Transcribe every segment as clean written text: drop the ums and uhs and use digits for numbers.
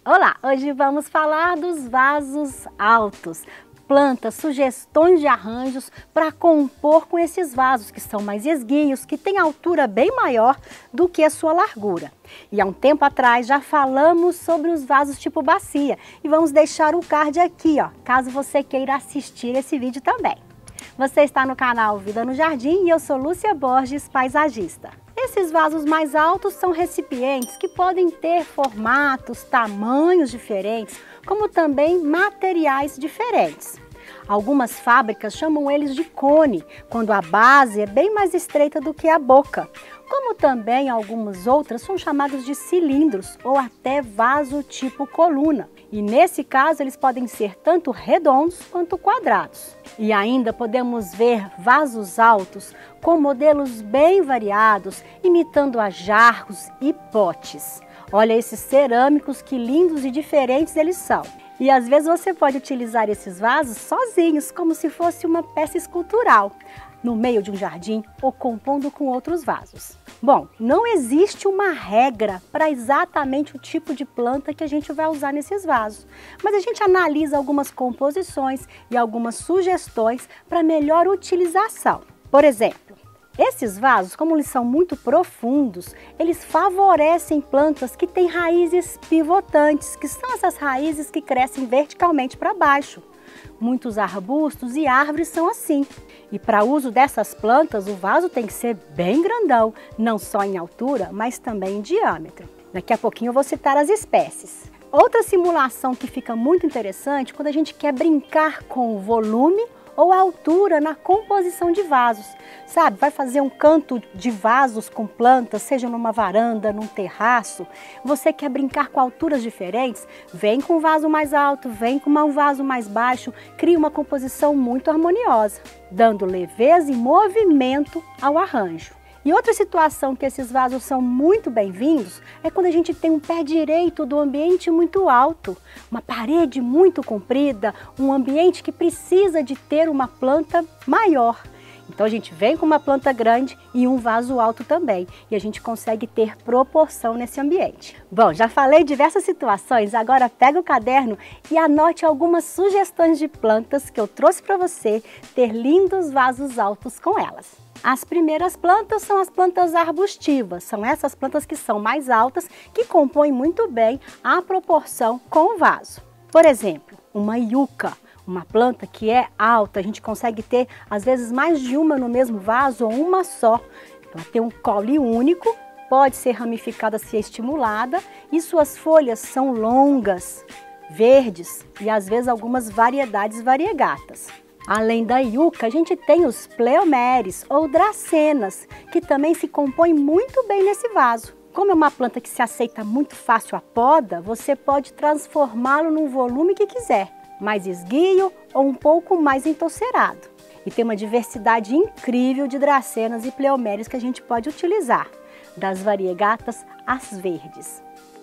Olá, hoje vamos falar dos vasos altos, plantas, sugestões de arranjos para compor com esses vasos que são mais esguios, que têm altura bem maior do que a sua largura. E há um tempo atrás já falamos sobre os vasos tipo bacia e vamos deixar o card aqui, caso você queira assistir esse vídeo também. Você está no canal Vida no Jardim e eu sou Lúcia Borges, paisagista. Esses vasos mais altos são recipientes que podem ter formatos, tamanhos diferentes, como também materiais diferentes. Algumas fábricas chamam eles de cone, quando a base é bem mais estreita do que a boca. Como também algumas outras são chamados de cilindros ou até vaso tipo coluna. E nesse caso eles podem ser tanto redondos quanto quadrados. E ainda podemos ver vasos altos com modelos bem variados, imitando a jarros e potes. Olha esses cerâmicos, que lindos e diferentes eles são. E às vezes você pode utilizar esses vasos sozinhos, como se fosse uma peça escultural, no meio de um jardim ou compondo com outros vasos. Bom, não existe uma regra para exatamente o tipo de planta que a gente vai usar nesses vasos, mas a gente analisa algumas composições e algumas sugestões para melhor utilização. Por exemplo, esses vasos, como eles são muito profundos, eles favorecem plantas que têm raízes pivotantes, que são essas raízes que crescem verticalmente para baixo. Muitos arbustos e árvores são assim. E para uso dessas plantas, o vaso tem que ser bem grandão, não só em altura, mas também em diâmetro. Daqui a pouquinho eu vou citar as espécies. Outra simulação que fica muito interessante quando a gente quer brincar com o volume ou a altura na composição de vasos. Sabe, vai fazer um canto de vasos com plantas, seja numa varanda, num terraço. Você quer brincar com alturas diferentes? Vem com um vaso mais alto, vem com um vaso mais baixo, cria uma composição muito harmoniosa, dando leveza e movimento ao arranjo. E outra situação que esses vasos são muito bem-vindos é quando a gente tem um pé direito do ambiente muito alto, uma parede muito comprida, um ambiente que precisa de ter uma planta maior. Então a gente vem com uma planta grande e um vaso alto também, e a gente consegue ter proporção nesse ambiente. Bom, já falei diversas situações, agora pega o caderno e anote algumas sugestões de plantas que eu trouxe para você ter lindos vasos altos com elas. As primeiras plantas são as plantas arbustivas, são essas plantas que são mais altas, que compõem muito bem a proporção com o vaso. Por exemplo, uma yucca, uma planta que é alta, a gente consegue ter às vezes mais de uma no mesmo vaso ou uma só. Ela tem um caule único, pode ser ramificada se estimulada e suas folhas são longas, verdes e às vezes algumas variedades variegatas. Além da yucca, a gente tem os pleomeres ou dracenas, que também se compõem muito bem nesse vaso. Como é uma planta que se aceita muito fácil à poda, você pode transformá-lo num volume que quiser, mais esguio ou um pouco mais entolcerado. E tem uma diversidade incrível de dracenas e pleomeres que a gente pode utilizar, das variegatas às verdes.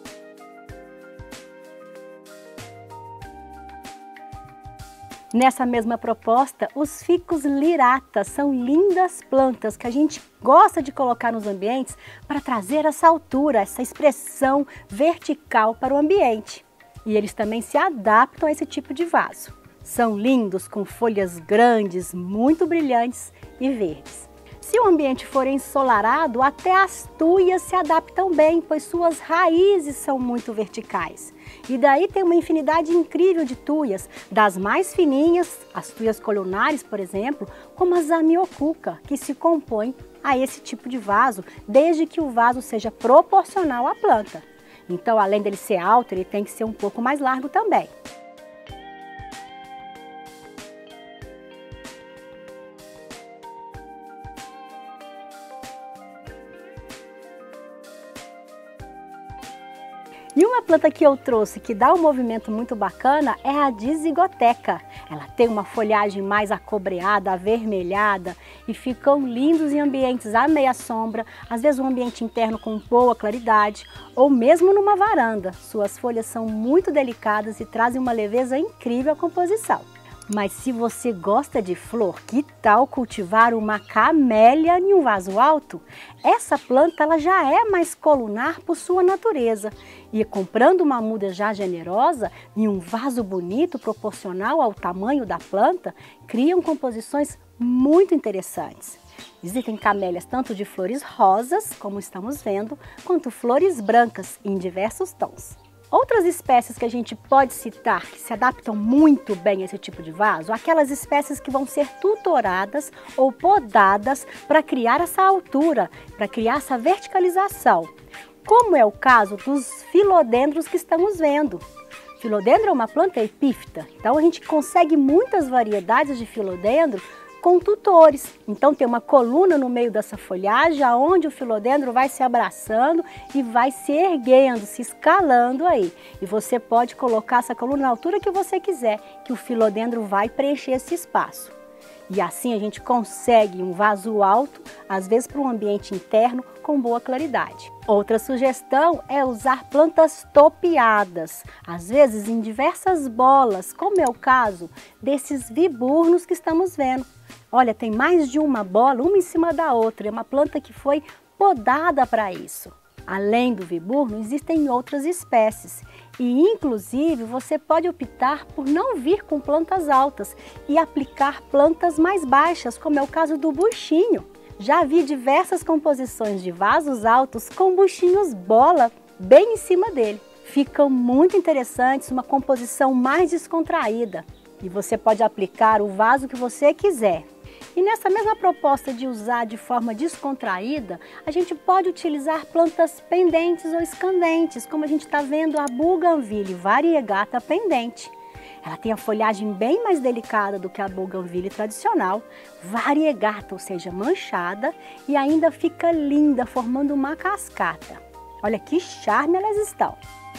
Nessa mesma proposta, os ficus lirata são lindas plantas que a gente gosta de colocar nos ambientes para trazer essa altura, essa expressão vertical para o ambiente. E eles também se adaptam a esse tipo de vaso. São lindos, com folhas grandes, muito brilhantes e verdes. Se o ambiente for ensolarado, até as tuias se adaptam bem, pois suas raízes são muito verticais. E daí tem uma infinidade incrível de tuias, das mais fininhas, as tuias colunares, por exemplo, como a zamioculca, que se compõem a esse tipo de vaso, desde que o vaso seja proporcional à planta. Então, além dele ser alto, ele tem que ser um pouco mais largo também. E uma planta que eu trouxe que dá um movimento muito bacana é a Dizygotheca. Ela tem uma folhagem mais acobreada, avermelhada e ficam lindos em ambientes à meia sombra, às vezes um ambiente interno com boa claridade ou mesmo numa varanda. Suas folhas são muito delicadas e trazem uma leveza incrível à composição. Mas se você gosta de flor, que tal cultivar uma camélia em um vaso alto? Essa planta ela já é mais colunar por sua natureza. E comprando uma muda já generosa em um vaso bonito, proporcional ao tamanho da planta, criam composições muito interessantes. Existem camélias tanto de flores rosas, como estamos vendo, quanto flores brancas em diversos tons. Outras espécies que a gente pode citar que se adaptam muito bem a esse tipo de vaso, aquelas espécies que vão ser tutoradas ou podadas para criar essa altura, para criar essa verticalização, como é o caso dos filodendros que estamos vendo. Filodendro é uma planta epífita, então a gente consegue muitas variedades de filodendro com tutores. Então tem uma coluna no meio dessa folhagem onde o filodendro vai se abraçando e vai se erguendo, se escalando aí. E você pode colocar essa coluna na altura que você quiser, que o filodendro vai preencher esse espaço. E assim a gente consegue um vaso alto, às vezes para um ambiente interno com boa claridade. Outra sugestão é usar plantas topeadas, às vezes em diversas bolas, como é o caso desses viburnos que estamos vendo. Olha, tem mais de uma bola, uma em cima da outra, é uma planta que foi podada para isso. Além do viburno, existem outras espécies e, inclusive, você pode optar por não vir com plantas altas e aplicar plantas mais baixas, como é o caso do buchinho. Já vi diversas composições de vasos altos com buchinhos bola bem em cima dele. Ficam muito interessantes, uma composição mais descontraída. E você pode aplicar o vaso que você quiser. E nessa mesma proposta de usar de forma descontraída, a gente pode utilizar plantas pendentes ou escandentes, como a gente está vendo a Bougainville variegata pendente. Ela tem a folhagem bem mais delicada do que a Bougainville tradicional, variegata, ou seja, manchada, e ainda fica linda, formando uma cascata. Olha que charme elas estão!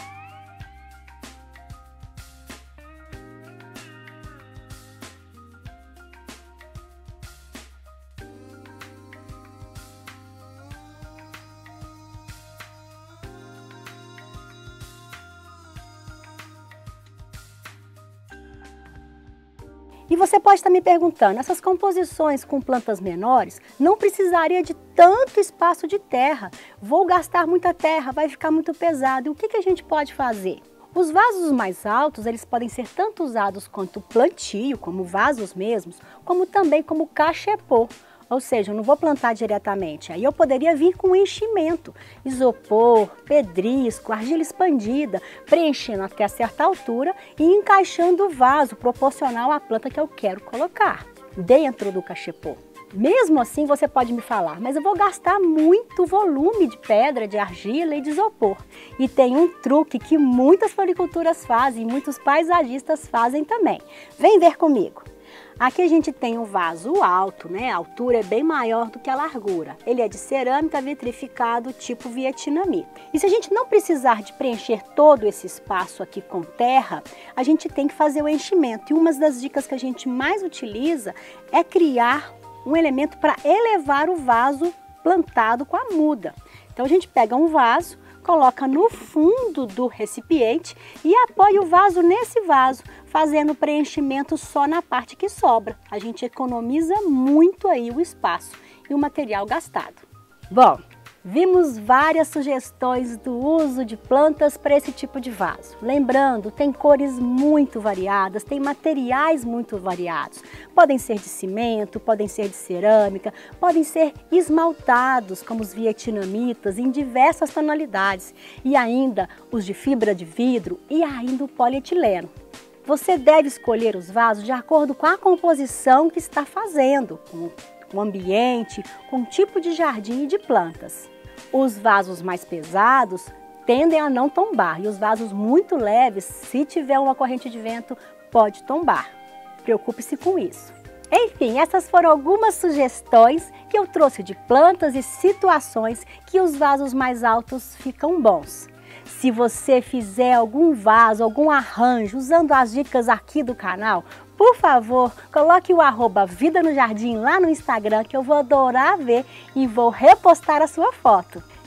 E você pode estar me perguntando, essas composições com plantas menores não precisaria de tanto espaço de terra. Vou gastar muita terra, vai ficar muito pesado. E o que a gente pode fazer? Os vasos mais altos, eles podem ser tanto usados quanto plantio, como vasos mesmos, como também como cachepô. Ou seja, eu não vou plantar diretamente, aí eu poderia vir com enchimento, isopor, pedrisco, argila expandida, preenchendo até certa altura e encaixando o vaso proporcional à planta que eu quero colocar dentro do cachepô. Mesmo assim, você pode me falar, mas eu vou gastar muito volume de pedra, de argila e de isopor. E tem um truque que muitas floriculturas fazem, muitos paisagistas fazem também. Vem ver comigo. Aqui a gente tem um vaso alto, né? A altura é bem maior do que a largura. Ele é de cerâmica vitrificado tipo vietnamita. E se a gente não precisar de preencher todo esse espaço aqui com terra, a gente tem que fazer o enchimento. E uma das dicas que a gente mais utiliza é criar um elemento para elevar o vaso plantado com a muda. Então a gente pega um vaso, coloca no fundo do recipiente e apoia o vaso nesse vaso, fazendo preenchimento só na parte que sobra. A gente economiza muito aí o espaço e o material gastado. Bom, vimos várias sugestões do uso de plantas para esse tipo de vaso. Lembrando, tem cores muito variadas, tem materiais muito variados. Podem ser de cimento, podem ser de cerâmica, podem ser esmaltados, como os vietnamitas, em diversas tonalidades. E ainda os de fibra de vidro e ainda o polietileno. Você deve escolher os vasos de acordo com a composição que está fazendo, com o ambiente, com o tipo de jardim e de plantas. Os vasos mais pesados tendem a não tombar e os vasos muito leves, se tiver uma corrente de vento, pode tombar. Preocupe-se com isso. Enfim, essas foram algumas sugestões que eu trouxe de plantas e situações que os vasos mais altos ficam bons. Se você fizer algum vaso, algum arranjo usando as dicas aqui do canal, por favor, coloque o @Vida no Jardim lá no Instagram que eu vou adorar ver e vou repostar a sua foto.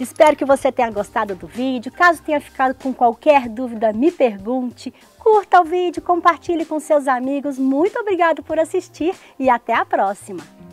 Espero que você tenha gostado do vídeo. Caso tenha ficado com qualquer dúvida, me pergunte. Curta o vídeo, compartilhe com seus amigos. Muito obrigado por assistir e até a próxima!